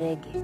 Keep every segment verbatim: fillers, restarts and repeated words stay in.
reggae.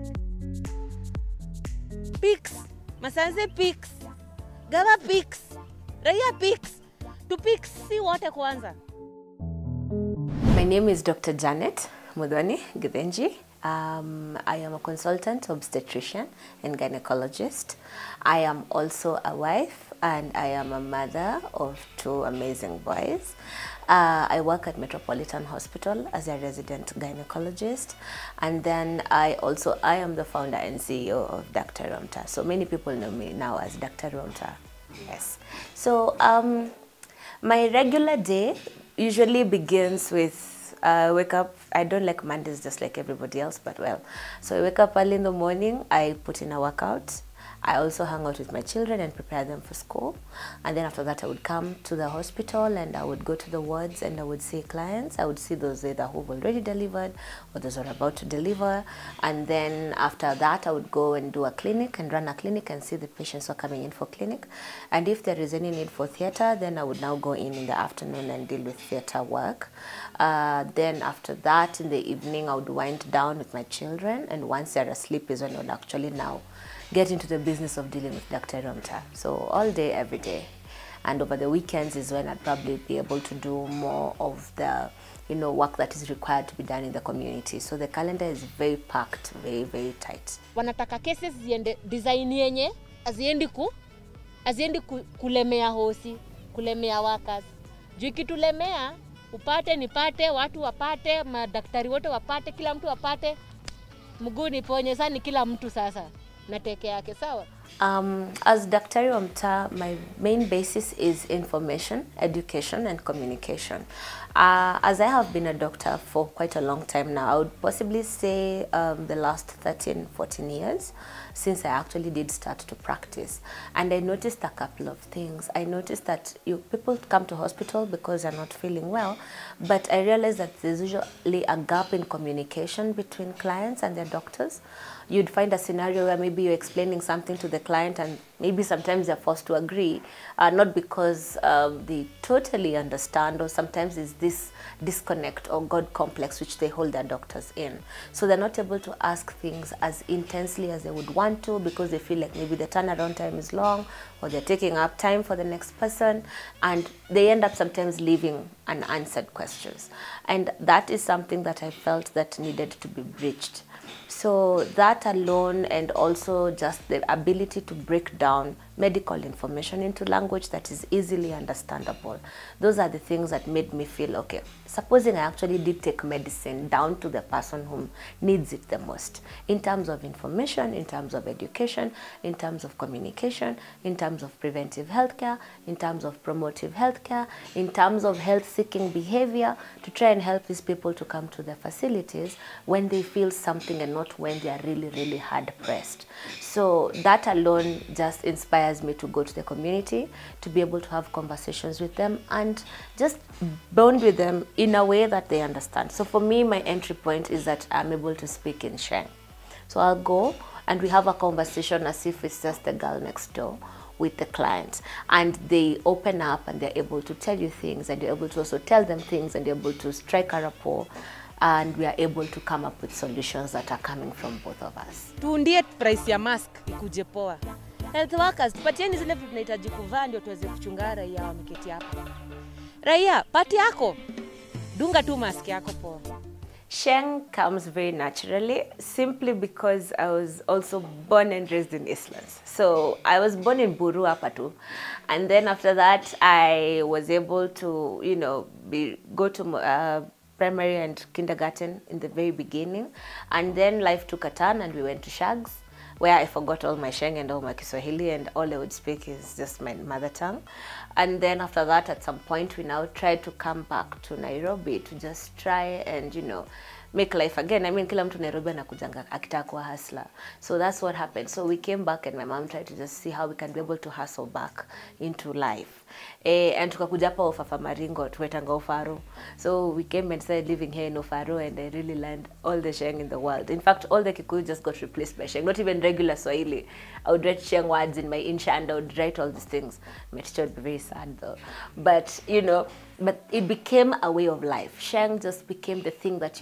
Pics, Masanze pics, Gava pics, Raya pics, to pics si wote kwanza. My name is Doctor Janet Mudhoni Githenji. Um, I am a consultant obstetrician and gynecologist. I am also a wife and I am a mother of two amazing boys. Uh, I work at Metropolitan Hospital as a resident gynecologist, and then I also I am the founder and C E O of Doctor Romta. So many people know me now as Doctor Romta. Yes. So um, my regular day usually begins with I uh, wake up. I don't like Mondays just like everybody else, but well. So I wake up early in the morning, I put in a workout. I also hang out with my children and prepare them for school. And then after that, I would come to the hospital and I would go to the wards and I would see clients. I would see those either who've already delivered or those who are about to deliver. And then after that, I would go and do a clinic and run a clinic and see the patients who are coming in for clinic. And if there is any need for theater, then I would now go in in the afternoon and deal with theater work. Uh, then after that, in the evening, I would wind down with my children. And once they're asleep is when I would actually now get into the business of dealing with Doctor Romta. So all day, every day. And over the weekends is when I'd probably be able to do more of the, you know, work that is required to be done in the community. So the calendar is very packed, very, very tight. Wanataka cases ziende design yenye, aziendi ku, aziendi ku, kulemea hosi, kulemea workers. Juu ikitulemea, upate, nipate, watu wapate, madaktari wote wapate, kila mtu wapate, mguu niponye, sasa ni kila mtu sasa. Um, as Doctor Romta, my main basis is information, education, and communication. Uh, as I have been a doctor for quite a long time now, I would possibly say um, the last thirteen, fourteen years since I actually did start to practice. And I noticed a couple of things. I noticed that you, people come to hospital because they're not feeling well, but I realized that there's usually a gap in communication between clients and their doctors. You'd find a scenario where maybe you're explaining something to the client and maybe sometimes they're forced to agree, uh, not because um, they totally understand, or sometimes it's this disconnect or God complex which they hold their doctors in. So they're not able to ask things as intensely as they would want to because they feel like maybe the turnaround time is long or they're taking up time for the next person, and they end up sometimes leaving unanswered questions. And that is something that I felt that needed to be bridged. So that alone, and also just the ability to break down medical information into language that is easily understandable. Those are the things that made me feel, okay, supposing I actually did take medicine down to the person who needs it the most, in terms of information, in terms of education, in terms of communication, in terms of preventive healthcare, in terms of promotive healthcare, in terms of health-seeking behavior, to try and help these people to come to the facilities when they feel something and not when they are really, really hard-pressed. So that alone just inspires me to go to the community, to be able to have conversations with them and just bond with them in a way that they understand. So for me, my entry point is that I'm able to speak in Sheng. So I'll go and we have a conversation as if it's just the girl next door with the client, and they open up and they're able to tell you things, and you're able to also tell them things, and you're able to strike a rapport, and we are able to come up with solutions that are coming from both of us. Tuundie price ya mask ikuje poa. Health workers, tupatieni zile vitu tunahitaji kuvaa ndio tuweze kuchunga raia wameketi hapo. Raia, pati yako, dunga tu mask yako poa. Sheng comes very naturally, simply because I was also born and raised in Eastlands. So I was born in Buru Apatu, and then after that I was able to, you know, be, go to uh, primary and kindergarten in the very beginning, and then life took a turn and we went to Shags, where I forgot all my Sheng and all my Kiswahili, and all I would speak is just my mother tongue. And then after that, at some point, we now tried to come back to Nairobi to just try and, you know, make life again. I mean, kila mtu Nairobi anakujanga akitaka kuwa hustler. So that's what happened. So we came back and my mom tried to just see how we can be able to hustle back into life. Eh, and tukakuja hapa Ufafa Maringo, tuwetanga Ufaru. So we came and started living here in Ufaru, and I really learned all the Sheng in the world. In fact, all the Kikuyu just got replaced by Sheng, not even regular Swahili. I would write Sheng words in my insha and I would write all these things. My teacher would be very sad though. But, you know, but it became a way of life. Sheng just became the thing that unifies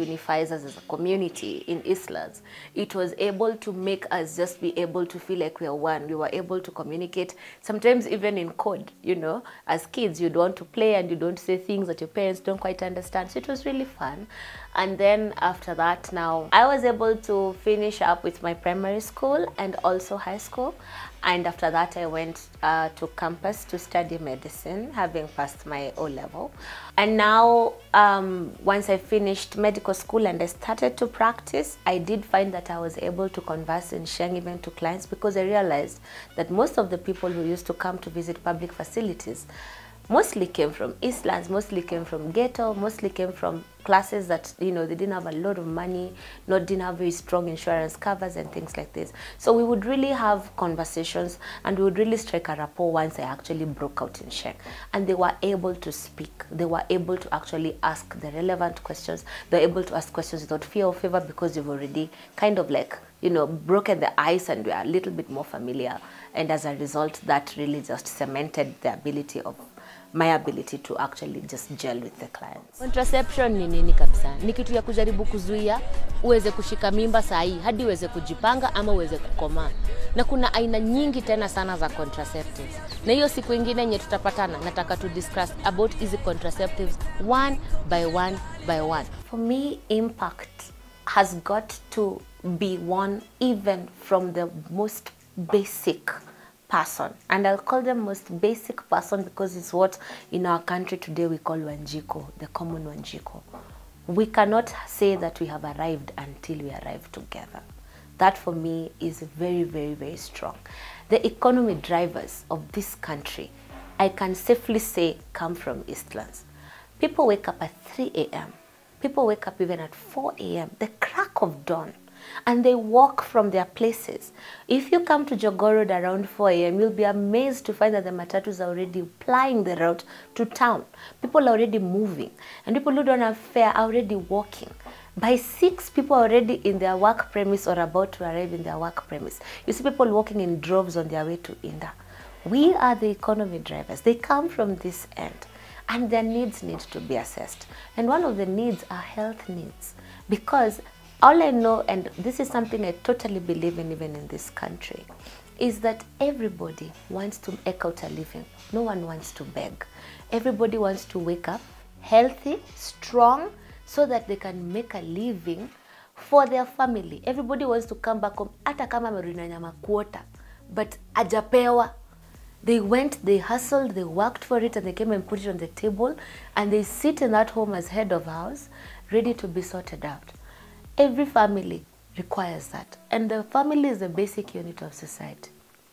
socialize us as a community in Eastlands. It was able to make us just be able to feel like we are one. We were able to communicate, sometimes even in code, you know. As kids, you'd want to play and you don't say things that your parents don't quite understand. So it was really fun. And then after that, now, I was able to finish up with my primary school and also high school. And after that, I went uh, to campus to study medicine, having passed my O level. And now, um, once I finished medical school and I started to practice, I did find that I was able to converse in Sheng even to clients, because I realized that most of the people who used to come to visit public facilities mostly came from Eastlands, mostly came from ghetto, mostly came from classes that, you know, they didn't have a lot of money, not didn't have very strong insurance covers and things like this. So we would really have conversations and we would really strike a rapport once I actually broke out in Sheng. And they were able to speak. They were able to actually ask the relevant questions. They were able to ask questions without fear or favor, because you've already kind of like, you know, broken the ice and we are a little bit more familiar. And as a result, that really just cemented the ability of my ability to actually just gel with the clients. Contraception ni nini kabisa? Ni kitu ya kujaribu kuzuia uweze kushika mimba sahi hadi uweze kujipanga ama uweze kukomaa. Na kuna aina nyingi tena sana za contraceptives. Na hiyo siku ingine yenye tutapatana, nataka to discuss about hizi contraceptives one by one by one. For me, impact has got to be one even from the most basic person, and I'll call them most basic person because it's what in our country today we call Wanjiko, the common Wanjiko. We cannot say that we have arrived until we arrive together. That for me is very, very, very strong. The economy drivers of this country, I can safely say, come from Eastlands. People wake up at three A M People wake up even at four A M the crack of dawn, and they walk from their places. If you come to Jogoo Road around four A M, you'll be amazed to find that the matatus are already plying the route to town. People are already moving, and people who don't have fare are already walking. By six, people are already in their work premise or about to arrive in their work premise. You see people walking in droves on their way to Inda. We are the economy drivers. They come from this end, and their needs need to be assessed. And one of the needs are health needs, because all I know, and this is something I totally believe in even in this country, is that everybody wants to eke out a living. No one wants to beg. Everybody wants to wake up healthy, strong, so that they can make a living for their family. Everybody wants to come back home, hata kama amerudi nyama kuota, but ajapewa. They went, they hustled, they worked for it, and they came and put it on the table, and they sit in that home as head of house, ready to be sorted out. Every family requires that, and the family is the basic unit of society.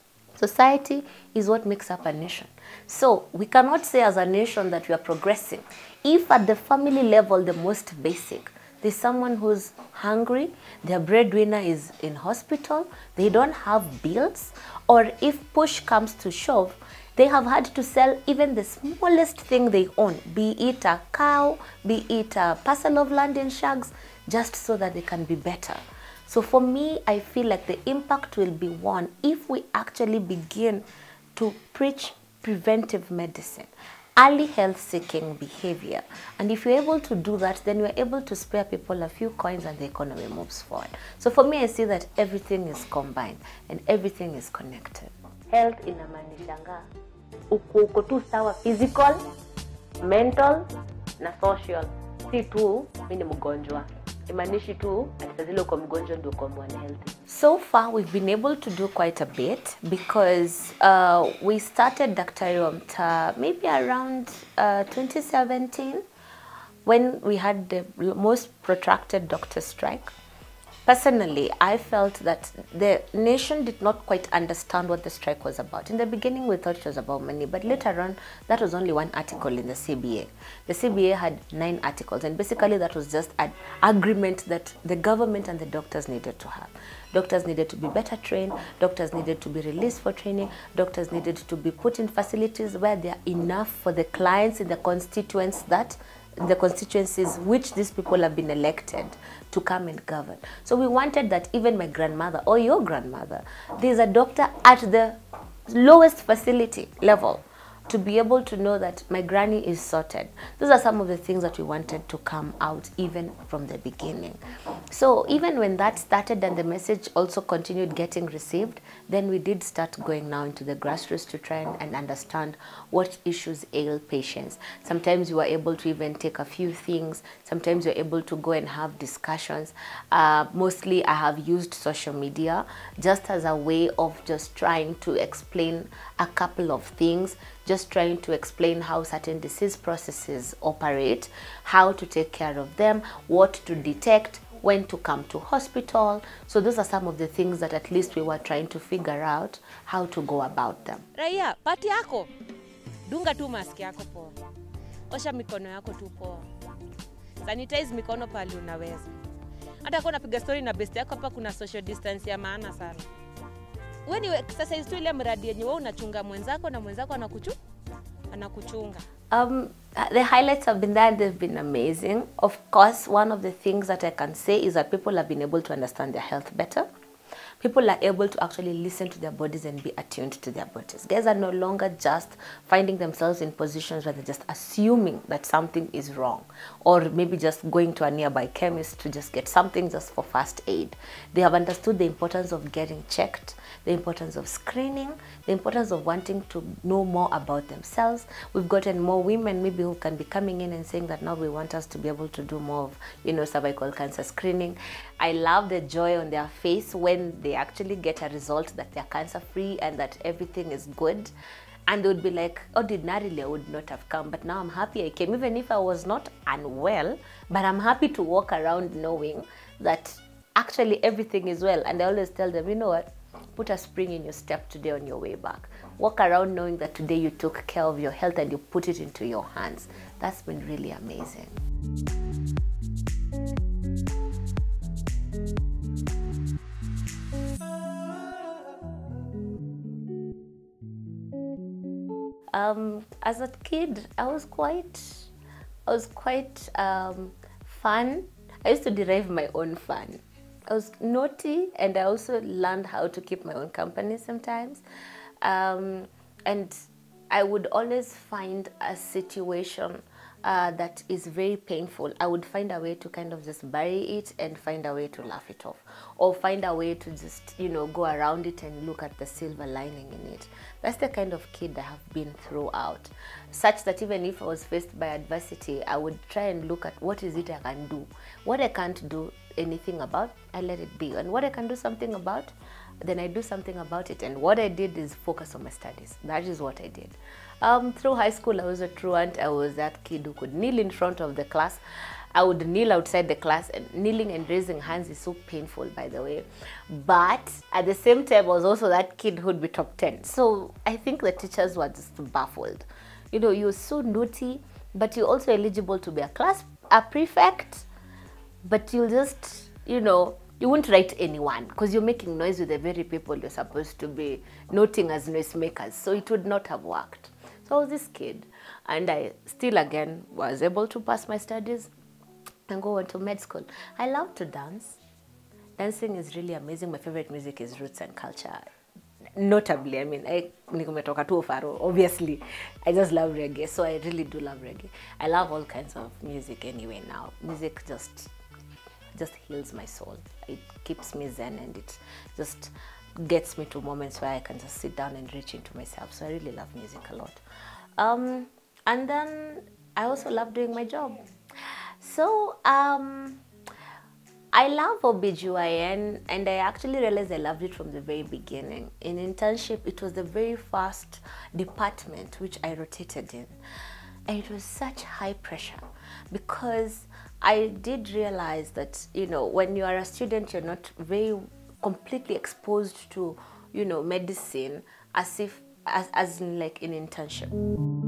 Society is what makes up a nation. So we cannot say as a nation that we are progressing if at the family level, the most basic, there's someone who's hungry, their breadwinner is in hospital, they don't have bills, or if push comes to shove, they have had to sell even the smallest thing they own, be it a cow, be it a parcel of land in Shags, just so that they can be better. So for me, I feel like the impact will be one if we actually begin to preach preventive medicine, early health-seeking behavior. And if you're able to do that, then you're able to spare people a few coins and the economy moves forward. So for me, I see that everything is combined and everything is connected. Health inamaanishanga uko tu sawa, physical, mental na social. Si tu mimi ni mgonjwa. Imanishi tu atazile uko mgonjwa ndio uko unhealthy. So far we've been able to do quite a bit, because uh, we started Daktari wa Mtaa maybe around uh, twenty seventeen when we had the most protracted doctor strike. Personally, I felt that the nation did not quite understand what the strike was about. In the beginning, we thought it was about money, but later on, that was only one article in the C B A. The C B A had nine articles, and basically that was just an agreement that the government and the doctors needed to have. Doctors needed to be better trained, doctors needed to be released for training, doctors needed to be put in facilities where they are enough for the clients in the constituents that the constituencies which these people have been elected to come and govern. So we wanted that even my grandmother or your grandmother, there's a doctor at the lowest facility level, to be able to know that my granny is sorted. Those are some of the things that we wanted to come out even from the beginning. So even when that started and the message also continued getting received, then we did start going now into the grassroots to try and, and understand what issues ail patients. Sometimes you are able to even take a few things. Sometimes you're able to go and have discussions. Uh, mostly I have used social media just as a way of just trying to explain a couple of things, just trying to explain how certain disease processes operate, how to take care of them, what to detect, when to come to hospital. So those are some of the things that at least we were trying to figure out how to go about them. Raia, pati yako, dunga tu mask yako poa. Osha mikono yako tu poa. Sanitize mikono pali unaweza. Hata kwa napiga story na best yako hapa kuna social distance ya maana sana. Wewe ni exercise tu ile mradi yenye wewe unachunga mwenzako na mwenzako anakuchu anakuchunga. Um, the highlights have been that they've been amazing. Of course, one of the things that I can say is that people have been able to understand their health better. People are able to actually listen to their bodies and be attuned to their bodies. Guys are no longer just finding themselves in positions where they're just assuming that something is wrong, or maybe just going to a nearby chemist to just get something just for first aid. They have understood the importance of getting checked, the importance of screening, the importance of wanting to know more about themselves. We've gotten more women maybe who can be coming in and saying that now we want us to be able to do more of, you know, cervical cancer screening. I love the joy on their face when they actually get a result that they're cancer free and that everything is good. And they would be like, ordinarily I would not have come, but now I'm happy I came, even if I was not unwell, but I'm happy to walk around knowing that actually everything is well. And I always tell them, you know what, put a spring in your step today on your way back. Walk around knowing that today you took care of your health and you put it into your hands. That's been really amazing. Um, as a kid, I was quite, I was quite um, fun. I used to derive my own fun. I was naughty, and I also learned how to keep my own company sometimes. Um, and I would always find a situation uh, that is very painful. I would find a way to kind of just bury it and find a way to laugh it off, or find a way to just, you know, go around it and look at the silver lining in it. That's the kind of kid I have been throughout, such that even if I was faced by adversity, I would try and look at what is it I can do. What I can't do anything about, I let it be. And what I can do something about, then I do something about it. And what I did is focus on my studies. That is what I did. Um, through high school, I was a truant. I was that kid who could kneel in front of the class. I would kneel outside the class, and kneeling and raising hands is so painful, by the way. But at the same time, I was also that kid who would be top ten. So I think the teachers were just baffled. You know, you're so naughty, but you're also eligible to be a class, a prefect, but you'll just, you know, you won't write anyone because you're making noise with the very people you're supposed to be noting as noisemakers. So it would not have worked. So I was this kid, and I still again was able to pass my studies and go on to med school. I love to dance. Dancing is really amazing. My favorite music is roots and culture. Notably, I mean, I nikumetoka tu Faro, obviously. I just love reggae, so I really do love reggae. I love all kinds of music anyway now. Music just just heals my soul. It keeps me zen, and it just gets me to moments where I can just sit down and reach into myself. So I really love music a lot. Um, and then I also love doing my job. So um, I love O B G Y N, and I actually realized I loved it from the very beginning. In internship, it was the very first department which I rotated in. And it was such high pressure because I did realize that, you know, when you are a student, you're not very completely exposed to, you know, medicine as if, as, as in like an internship.